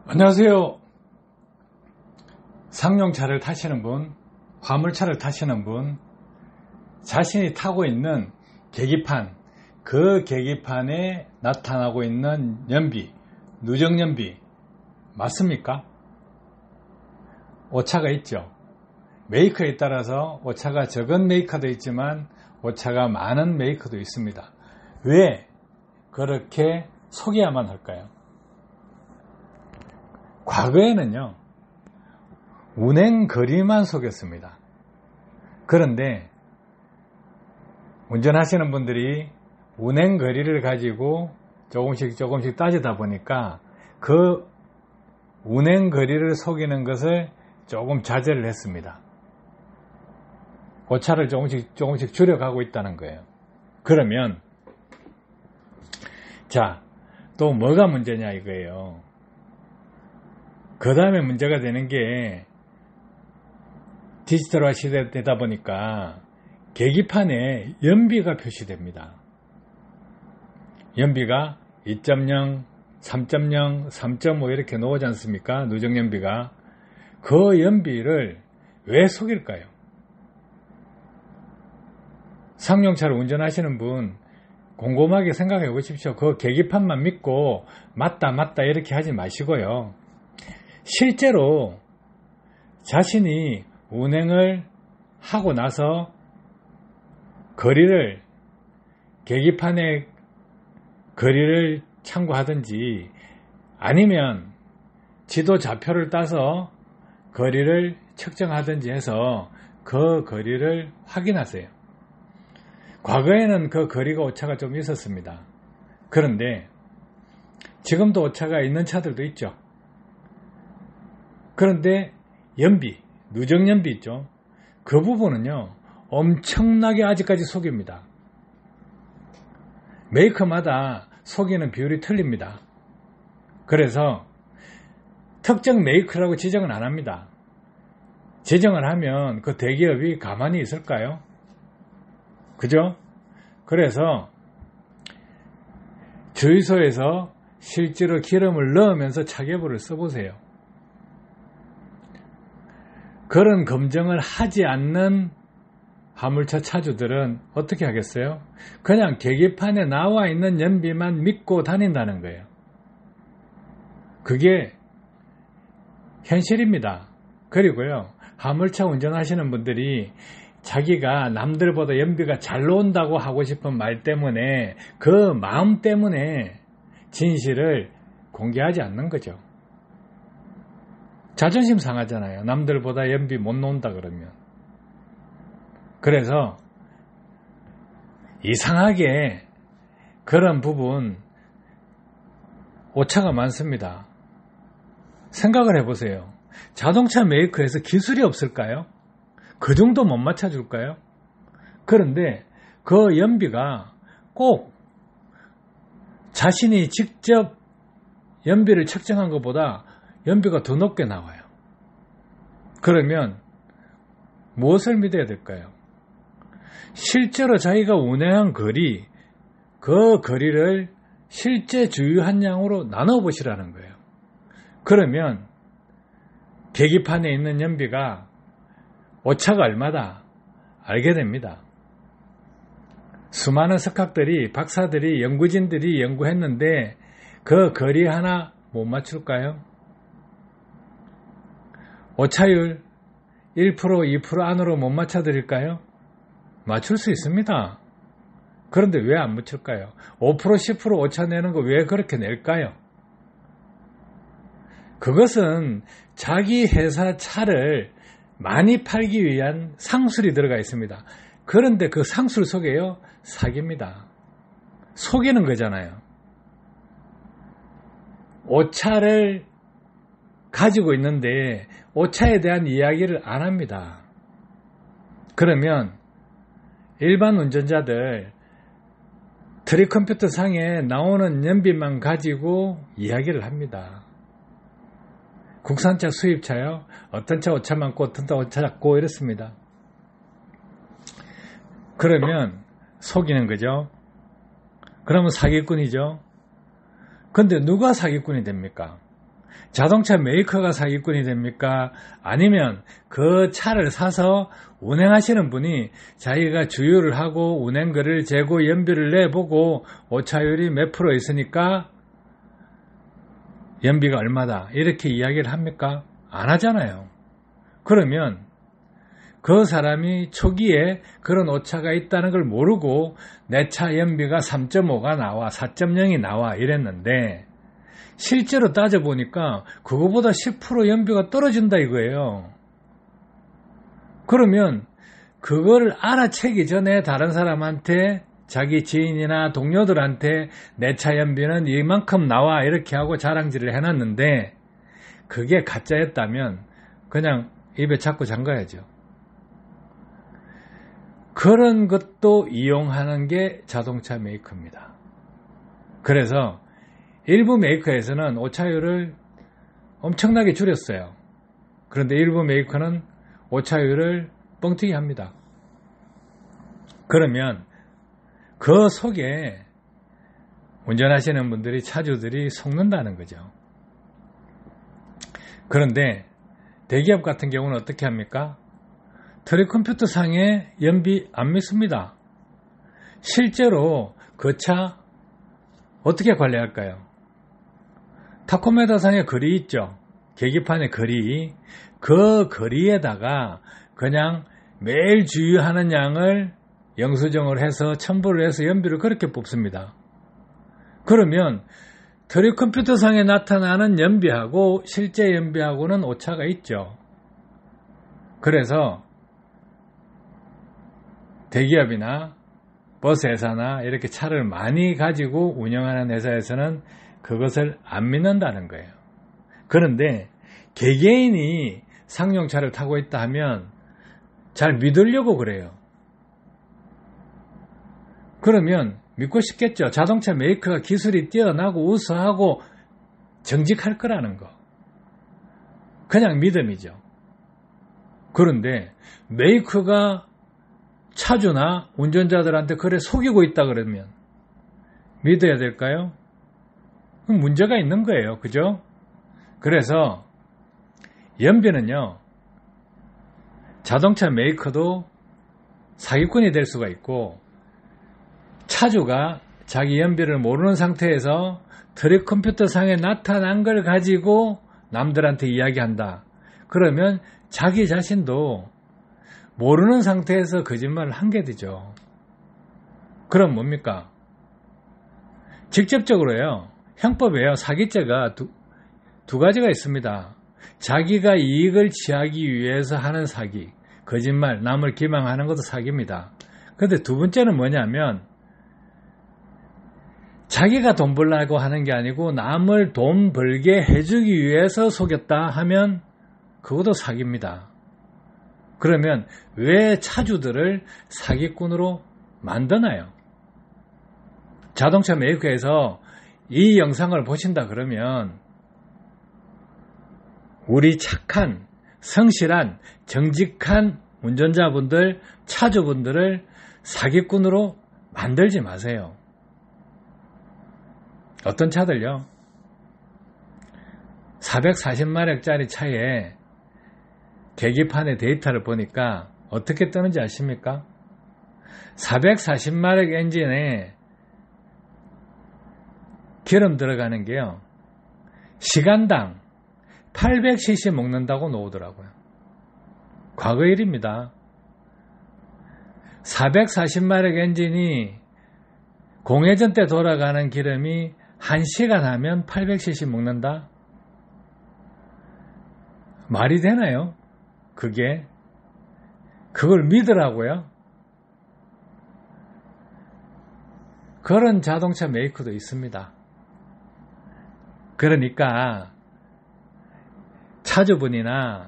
안녕하세요. 상용차를 타시는 분, 화물차를 타시는 분, 자신이 타고 있는 계기판, 그 계기판에 나타나고 있는 연비, 누적연비 맞습니까? 오차가 있죠. 메이커에 따라서 오차가 적은 메이커도 있지만 오차가 많은 메이커도 있습니다. 왜 그렇게 속여야만 할까요? 과거에는요, 운행거리만 속였습니다. 그런데 운전하시는 분들이 운행거리를 가지고 조금씩 따지다 보니까 그 운행거리를 속이는 것을 조금 자제를 했습니다. 오차를 조금씩 줄여가고 있다는 거예요. 그러면 자, 또 뭐가 문제냐 이거예요. 그 다음에 문제가 되는 게 디지털화 시대되다 보니까 계기판에 연비가 표시됩니다. 연비가 2.0, 3.0, 3.5 이렇게 나오지 않습니까? 누적연비가. 그 연비를 왜 속일까요? 상용차를 운전하시는 분 곰곰하게 생각해 보십시오. 그 계기판만 믿고 맞다 이렇게 하지 마시고요. 실제로 자신이 운행을 하고 나서 거리를, 계기판의 거리를 참고하든지 아니면 지도 좌표를 따서 거리를 측정하든지 해서 그 거리를 확인하세요. 과거에는 그 거리가 오차가 좀 있었습니다. 그런데 지금도 오차가 있는 차들도 있죠. 그런데 연비, 누적연비 있죠. 그 부분은요, 엄청나게 아직까지 속입니다. 메이커마다 속이는 비율이 틀립니다. 그래서 특정 메이커라고 지정은 안 합니다. 지정을 하면 그 대기업이 가만히 있을까요? 그죠? 그래서 주유소에서 실제로 기름을 넣으면서 차계부를 써보세요. 그런 검증을 하지 않는 화물차 차주들은 어떻게 하겠어요? 그냥 계기판에 나와 있는 연비만 믿고 다닌다는 거예요. 그게 현실입니다. 그리고요, 화물차 운전하시는 분들이 자기가 남들보다 연비가 잘 나온다고 하고 싶은 말 때문에 그 마음 때문에 진실을 공개하지 않는 거죠. 자존심 상하잖아요. 남들보다 연비 못 나온다 그러면. 그래서 이상하게 그런 부분 오차가 많습니다. 생각을 해보세요. 자동차 메이커에서 기술이 없을까요? 그 정도 못 맞춰줄까요? 그런데 그 연비가 꼭 자신이 직접 연비를 측정한 것보다 연비가 더 높게 나와요. 그러면 무엇을 믿어야 될까요? 실제로 자기가 운행한 거리, 그 거리를 실제 주유한 양으로 나눠보시라는 거예요. 그러면 계기판에 있는 연비가 오차가 얼마다 알게 됩니다. 수많은 석학들이, 박사들이, 연구진들이 연구했는데 그 거리 하나 못 맞출까요? 오차율 1%, 2% 안으로 못 맞춰드릴까요? 맞출 수 있습니다. 그런데 왜 안 맞출까요? 5%, 10% 오차 내는 거 왜 그렇게 낼까요? 그것은 자기 회사 차를 많이 팔기 위한 상술이 들어가 있습니다. 그런데 그 상술 속에요, 사기입니다. 속이는 거잖아요. 오차를 가지고 있는데 오차에 대한 이야기를 안 합니다. 그러면 일반 운전자들 트리 컴퓨터 상에 나오는 연비만 가지고 이야기를 합니다. 국산차, 수입차요. 어떤 차 오차 많고 어떤 차 오차 작고 이렇습니다. 그러면 속이는 거죠. 그러면 사기꾼이죠. 근데 누가 사기꾼이 됩니까? 자동차 메이커가 사기꾼이 됩니까? 아니면 그 차를 사서 운행하시는 분이 자기가 주유를 하고 운행거리를 재고 연비를 내보고 오차율이 몇 프로 있으니까 연비가 얼마다 이렇게 이야기를 합니까? 안 하잖아요. 그러면 그 사람이 초기에 그런 오차가 있다는 걸 모르고 내 차 연비가 3.5가 나와 4.0이 나와 이랬는데 실제로 따져보니까 그거보다 10% 연비가 떨어진다 이거예요. 그러면 그걸 알아채기 전에 다른 사람한테 자기 지인이나 동료들한테 내 차 연비는 이만큼 나와 이렇게 하고 자랑질을 해놨는데 그게 가짜였다면 그냥 입에 자꾸 잠가야죠. 그런 것도 이용하는 게 자동차 메이커입니다. 그래서 일부 메이커에서는 오차율을 엄청나게 줄였어요. 그런데 일부 메이커는 오차율을 뻥튀기 합니다. 그러면 그 속에 운전하시는 분들이 차주들이 속는다는 거죠. 그런데 대기업 같은 경우는 어떻게 합니까? 트랙 컴퓨터 상에 연비 안 믿습니다. 실제로 그 차 어떻게 관리할까요? 타코메다 상에 글이 있죠. 계기판에 글이. 그 글이에다가 그냥 매일 주유하는 양을 영수증을 해서 첨부를 해서 연비를 그렇게 뽑습니다. 그러면 트랙 컴퓨터 상에 나타나는 연비하고 실제 연비하고는 오차가 있죠. 그래서 대기업이나 버스 회사나 이렇게 차를 많이 가지고 운영하는 회사에서는 그것을 안 믿는다는 거예요. 그런데 개개인이 상용차를 타고 있다 하면 잘 믿으려고 그래요. 그러면 믿고 싶겠죠. 자동차 메이커가 기술이 뛰어나고 우수하고 정직할 거라는 거. 그냥 믿음이죠. 그런데 메이커가 차주나 운전자들한테 그래 속이고 있다 그러면 믿어야 될까요? 그럼 문제가 있는 거예요. 그죠? 그래서 연비는요, 자동차 메이커도 사기꾼이 될 수가 있고 차주가 자기 연비를 모르는 상태에서 트랙 컴퓨터 상에 나타난 걸 가지고 남들한테 이야기한다. 그러면 자기 자신도 모르는 상태에서 거짓말을 한 게 되죠. 그럼 뭡니까? 직접적으로요. 형법에요. 사기죄가 두 가지가 있습니다. 자기가 이익을 취하기 위해서 하는 사기, 거짓말, 남을 기망하는 것도 사기입니다. 그런데 두 번째는 뭐냐면 자기가 돈 벌려고 하는 게 아니고 남을 돈 벌게 해주기 위해서 속였다 하면 그것도 사기입니다. 그러면 왜 차주들을 사기꾼으로 만드나요? 자동차 메이커에서 이 영상을 보신다 그러면 우리 착한, 성실한, 정직한 운전자분들, 차주분들을 사기꾼으로 만들지 마세요. 어떤 차들요? 440마력짜리 차에 계기판에 데이터를 보니까 어떻게 뜨는지 아십니까? 440마력 엔진에 기름 들어가는 게요, 시간당 800cc 먹는다고 나오더라고요. 과거 일입니다. 440마력 엔진이 공회전 때 돌아가는 기름이 1시간 하면 800cc 먹는다? 말이 되나요? 그걸 믿으라고요? 그런 자동차 메이커도 있습니다. 그러니까 차주분이나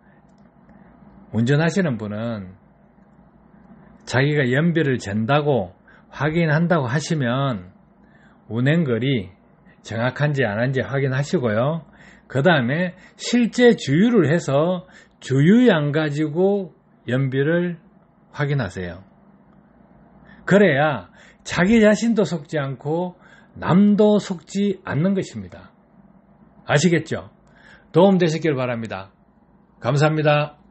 운전하시는 분은 자기가 연비를 잰다고 확인한다고 하시면 운행거리 정확한지 안 한지 확인하시고요. 그 다음에 실제 주유를 해서 주유량 가지고 연비를 확인하세요. 그래야 자기 자신도 속지 않고 남도 속지 않는 것입니다. 아시겠죠? 도움 되셨길 바랍니다. 감사합니다.